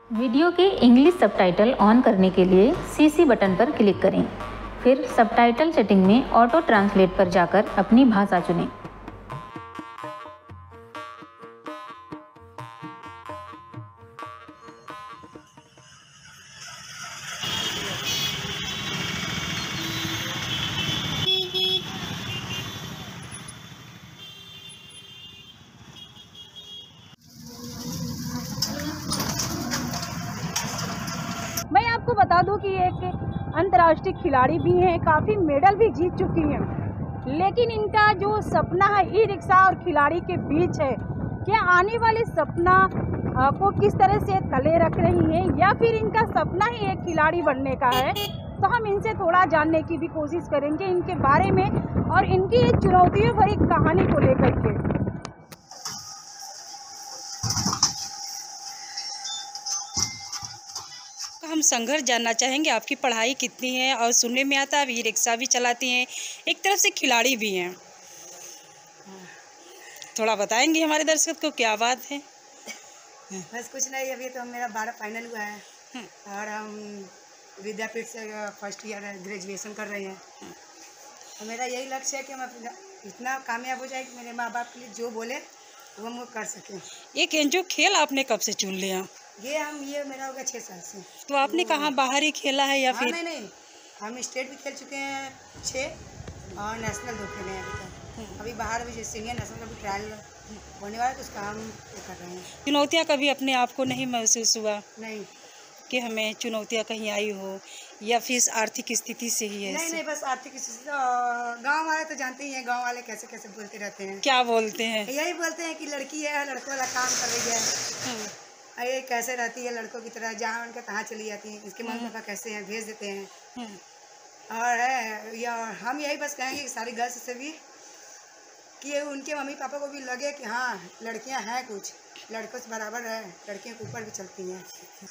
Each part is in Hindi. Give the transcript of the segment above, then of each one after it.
वीडियो के इंग्लिश सबटाइटल ऑन करने के लिए CC बटन पर क्लिक करें। फिर सबटाइटल सेटिंग में ऑटो ट्रांसलेट पर जाकर अपनी भाषा चुनें। मैं आपको बता दूं कि एक अंतर्राष्ट्रीय खिलाड़ी भी हैं, काफ़ी मेडल भी जीत चुकी हैं, लेकिन इनका जो सपना है ई रिक्शा और खिलाड़ी के बीच है, क्या आने वाले सपना को किस तरह से तले रख रही हैं या फिर इनका सपना ही एक खिलाड़ी बनने का है, तो हम इनसे थोड़ा जानने की भी कोशिश करेंगे इनके बारे में और इनकी एक चुनौतियों भरी कहानी को लेकर के। हम संघर्ष जानना चाहेंगे, आपकी पढ़ाई कितनी है और सुनने में आता है आप ई रिक्शा भी चलाती हैं, एक तरफ से खिलाड़ी भी हैं, थोड़ा बताएंगे हमारे दर्शक को क्या बात है? बस कुछ नहीं, अभी तो मेरा 12 फाइनल हुआ है और हम विद्यापीठ से फर्स्ट ईयर ग्रेजुएशन कर रहे हैं। तो मेरा यही लक्ष्य है कि हम इतना कामयाब हो जाए कि मेरे माँ बाप के लिए जो बोले वो हम कर सकें। ये जो खेल आपने कब से चुन लिया? ये मेरा हो गया 6 साल से। तो आपने कहाँ बाहर ही खेला है या फिर? नहीं, हम स्टेट भी खेल चुके हैं 6 और नेशनल 2 खेले हैं अभी तक। अभी बाहर भी सीनियर नेशनल का भी ट्रायल होने वाला है, तो उसका हम कर रहे हैं। चुनौतियाँ कभी अपने आप को नहीं महसूस हुआ? नहीं कि हमें चुनौतियाँ कहीं आई हो या फिर आर्थिक स्थिति से ही है? नहीं, बस आर्थिक स्थिति। गाँव वाले तो जानते ही हैं, गाँव वाले कैसे कैसे बोलते रहते हैं। क्या बोलते हैं? यही बोलते हैं कि लड़की है, लड़कों वाला काम कर रही है, ये कैसे रहती है लड़कों की तरह, जहाँ उनका तहाँ चली जाती है, इसके मम्मी पापा कैसे हैं, भेज देते हैं। और हम यही बस कहेंगे कि सारी गर्ल्स से भी कि उनके मम्मी पापा को भी लगे कि हाँ लड़कियां हैं, कुछ लड़कों से बराबर है, लड़कियों के ऊपर भी चलती हैं।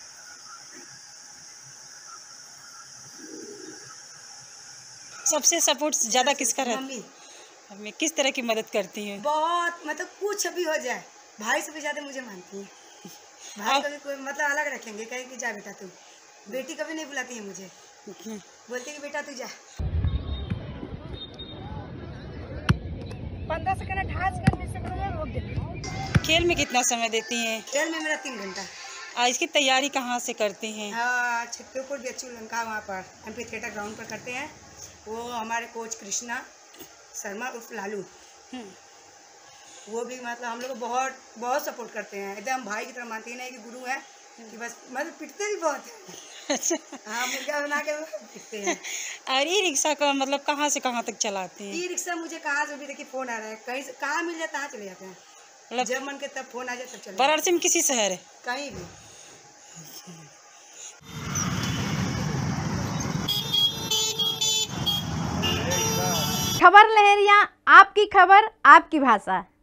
सबसे सपोर्ट ज़्यादा किसका रहता है? मम्मी। हमें किस तरह की मदद करती हैं? बहुत, मतलब कुछ भी हो जाए भाई से भी ज़्यादा मुझे मानती है। भाई कभी कोई मतलब अलग रखेंगे, कहें कि जा बेटा तू। बेटी कभी नहीं बुलाती है मुझे, बोलती है कि बेटा तू जा। 15 सेकंड 18 सेकंड 20 सेकंड में रोक देती। खेल में कितना समय देती हैं? खेल में मेरा 3 घंटा। इसकी तैयारी कहाँ से करती हैं? हाँ, छत्रपुर BHU लंका वहाँ पर MP थिएटर ग्राउंड पर करते हैं। वो हमारे कोच कृष्णा शर्मा उर्फ लालू, वो भी मतलब हम लोग को बहुत बहुत सपोर्ट करते हैं, एकदम भाई की तरह मानती है, नहीं कि गुरु है कि बस, मतलब पिटते भी बहुत हैं। अच्छा। हाँ, मुर्गा बना के पिटते हैं। और ई रिक्शा का मतलब कहाँ से कहाँ तक चलाते हैं? ई रिक्शा मुझे कहाँ से भी देखिए फ़ोन आ रहा है, कहीं से कहाँ मिल जाता है चले जाते हैं, मतलब जब मन के तब फ़ोन आ जाए तब चले। वाराणसी में किसी शहर है? कहीं भी। खबर लहरिया, आपकी खबर आपकी भाषा।